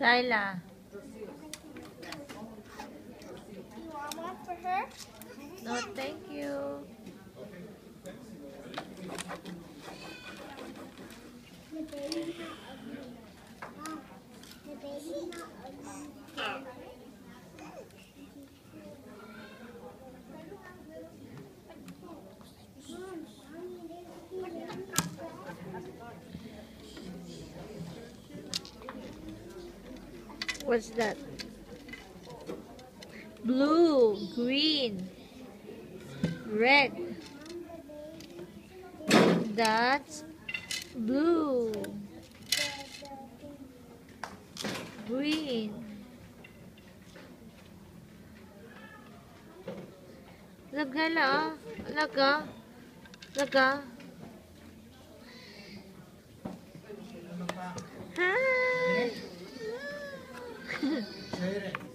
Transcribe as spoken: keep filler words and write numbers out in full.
Shyla. You want one for her? No, thank you. The baby's not ugly. Mom, the baby's not ugly. What's that? Blue, green, red. That's blue. Green. Lagala, laga, laga. Hi.